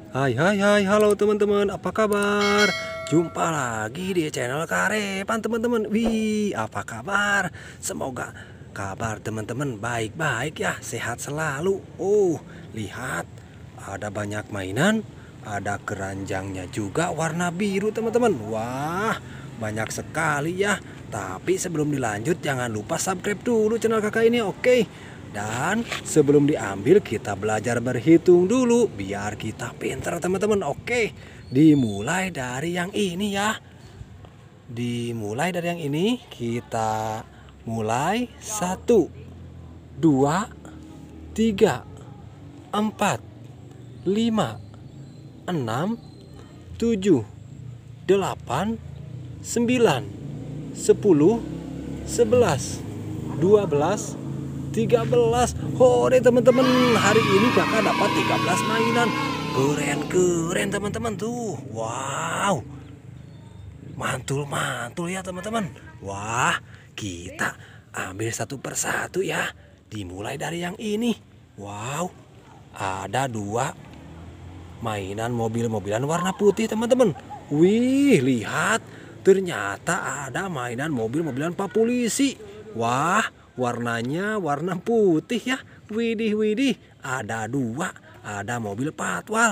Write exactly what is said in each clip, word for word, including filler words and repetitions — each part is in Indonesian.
Hai hai hai, halo teman-teman, apa kabar? Jumpa lagi di channel Karepan teman-teman. Wih, apa kabar? Semoga kabar teman-teman baik-baik ya, sehat selalu. Oh, lihat, ada banyak mainan, ada keranjangnya juga warna biru teman-teman. Wah, banyak sekali ya. Tapi sebelum dilanjut jangan lupa subscribe dulu channel kakak ini, oke? Dan sebelum diambil kita belajar berhitung dulu biar kita pintar teman-teman. Oke, dimulai dari yang ini ya. Dimulai dari yang ini. Kita mulai satu, dua, tiga, empat, lima, enam, tujuh, delapan, sembilan, sepuluh, sebelas, dua belas, tiga belas. Oh deh teman-teman, hari ini kakak dapat tiga belas mainan. Keren-keren teman-teman tuh. Wow, mantul-mantul ya teman-teman. Wah, kita ambil satu persatu ya. Dimulai dari yang ini. Wow, ada dua mainan mobil-mobilan warna putih teman-teman. Wih, lihat, ternyata ada mainan mobil-mobilan Pak Polisi. Wah, warnanya warna putih ya. Widih widih, ada dua, ada mobil patwal.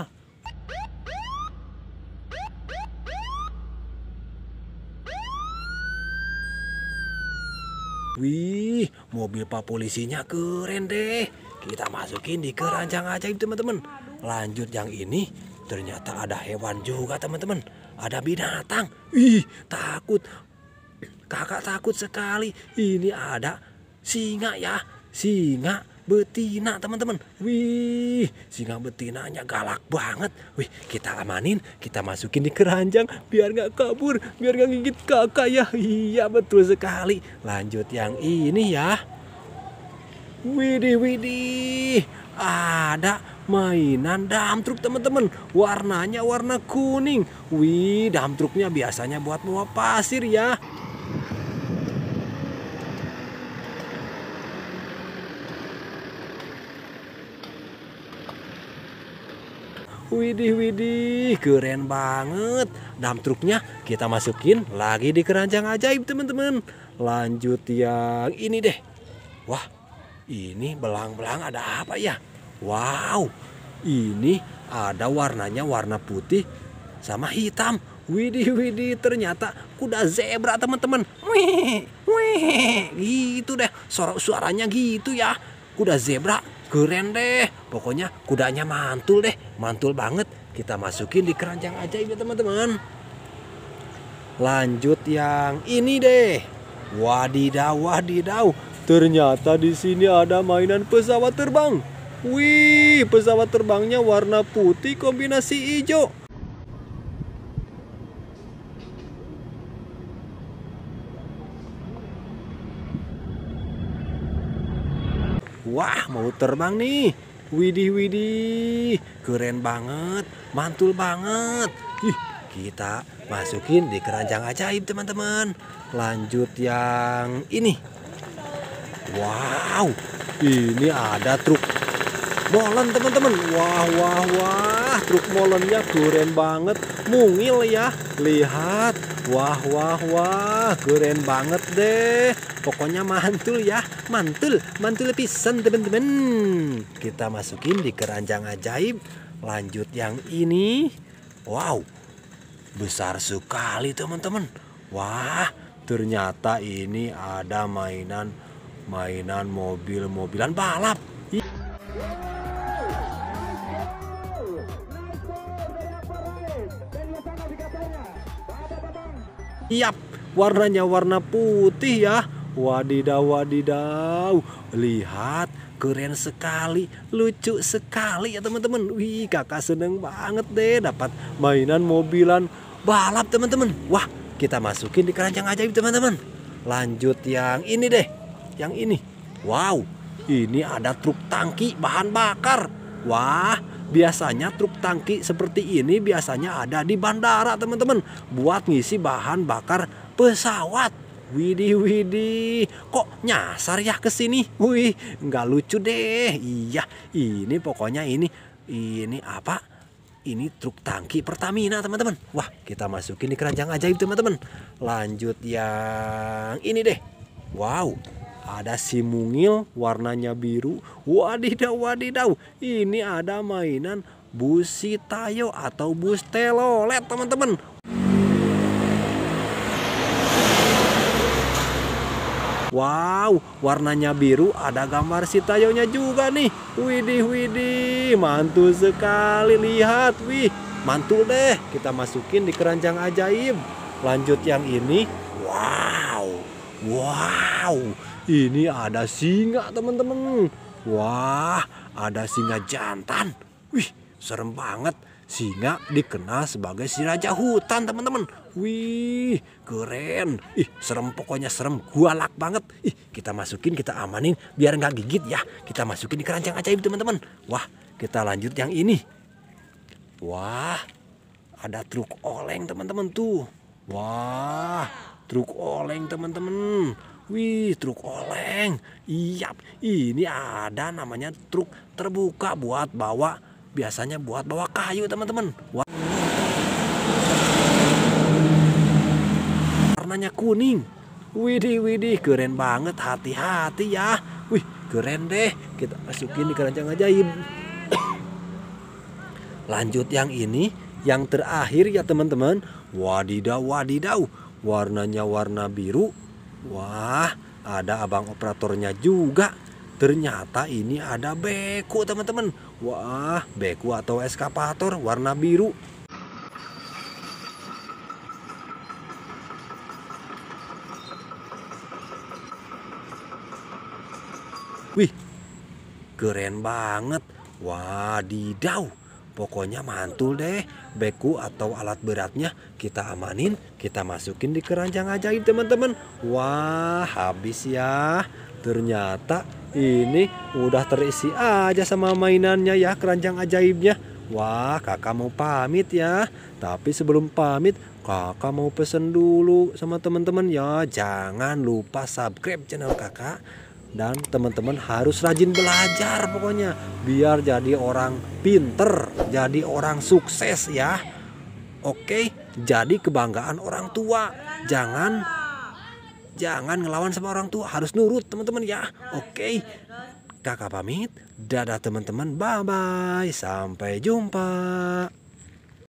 Wih, mobil Pak Polisinya keren deh. Kita masukin di keranjang ajaib teman-teman. Lanjut yang ini, ternyata ada hewan juga teman-teman. Ada binatang. Ih, takut. Kakak takut sekali. Ini ada singa ya. Singa betina teman-teman. Wih, singa betinanya galak banget. Wih, kita amanin, kita masukin di keranjang biar gak kabur, biar gak gigit kakak ya. Iya, betul sekali. Lanjut yang ini ya. Widih widih, ada mainan dump truck teman-teman. Warnanya warna kuning. Wih, dump trucknya biasanya buat bawa pasir ya. Widih widih, keren banget. Dump truknya kita masukin lagi di keranjang ajaib teman-teman. Lanjut yang ini deh. Wah, ini belang-belang ada apa ya? Wow, ini ada warnanya warna putih sama hitam. Widih widih, ternyata kuda zebra teman-teman. Wih, wih, gitu deh. Suara suaranya gitu ya. Kuda zebra keren deh. Pokoknya kudanya mantul deh. Mantul banget. Kita masukin di keranjang ajaib ya teman-teman. Lanjut yang ini deh. Wadidaw, wadidaw. Ternyata di sini ada mainan pesawat terbang. Wih, pesawat terbangnya warna putih kombinasi hijau. Wah, mau terbang nih. Widih widih, keren banget, mantul banget. Ih, kita masukin di keranjang ajaib teman-teman. Lanjut yang ini. Wow, ini ada truk molen teman-teman. Wah wah wah, truk molennya keren banget, mungil ya. Lihat, wah wah wah, keren banget deh. Pokoknya mantul ya, mantul, mantul pisan teman-teman. Kita masukin di keranjang ajaib. Lanjut yang ini. Wow, besar sekali teman-teman. Wah, ternyata ini ada mainan mainan mobil-mobilan balap. Yap, warnanya warna putih ya. Wadidaw, wadidaw. Lihat, keren sekali, lucu sekali ya teman-teman. Wih, kakak seneng banget deh dapat mainan mobilan balap teman-teman. Wah, kita masukin di keranjang ajaib teman-teman. Lanjut yang ini deh. Yang ini. Wow, ini ada truk tangki bahan bakar. Wah, biasanya truk tangki seperti ini biasanya ada di bandara teman-teman, buat ngisi bahan bakar pesawat. Widih widih, kok nyasar ya ke sini? Wih, nggak lucu deh. Iya, ini pokoknya ini ini apa? ini truk tangki Pertamina teman-teman. Wah, kita masukin di keranjang ajaib teman-teman. Lanjut yang ini deh. Wow, ada si mungil warnanya biru. Wadidaw, wadidaw. Ini ada mainan bus Sitayo atau bus telolet teman-teman. Wow, warnanya biru, ada gambar Sitayonya juga nih. Widih, widih, mantul sekali, lihat, wih, mantul deh. Kita masukin di keranjang ajaib. Lanjut yang ini, wow, wow, ini ada singa teman-teman. Wah, ada singa jantan. Wih, serem banget. Singa dikenal sebagai si raja hutan teman-teman. Wih, keren. Ih, serem, pokoknya serem, galak banget. Ih, kita masukin, kita amanin biar nggak gigit ya. Kita masukin di keranjang ajaib teman-teman. Wah, kita lanjut yang ini. Wah, ada truk oleng teman-teman tuh. Wah, truk oleng teman-teman. Wih, truk oleng. Iya, ini ada namanya truk terbuka buat bawa, biasanya buat bawa kayu teman-teman. Warnanya kuning. Widih, widih, keren banget. Hati-hati ya. Wih, keren deh. Kita masukin di keranjang ajaib. Lanjut yang ini, yang terakhir ya teman-teman. Wadidaw, wadidaw. Warnanya warna biru. Wah, ada abang operatornya juga. Ternyata ini ada beku teman-teman. Wah, beku atau eskapator warna biru. Wih, keren banget. Wadidaw, pokoknya mantul deh. Beku atau alat beratnya kita amanin, kita masukin di keranjang ajaib teman-teman. Wah, habis ya. Ternyata ini udah terisi aja sama mainannya ya, keranjang ajaibnya. Wah, kakak mau pamit ya. Tapi sebelum pamit, kakak mau pesen dulu sama teman-teman ya. Jangan lupa subscribe channel kakak. Dan teman-teman harus rajin belajar pokoknya. Biar jadi orang pinter, jadi orang sukses ya. Oke, jadi kebanggaan orang tua. Jangan Jangan ngelawan sama orang tua, harus nurut teman-teman ya. Oke, kakak pamit. Dadah teman-teman, bye-bye. Sampai jumpa.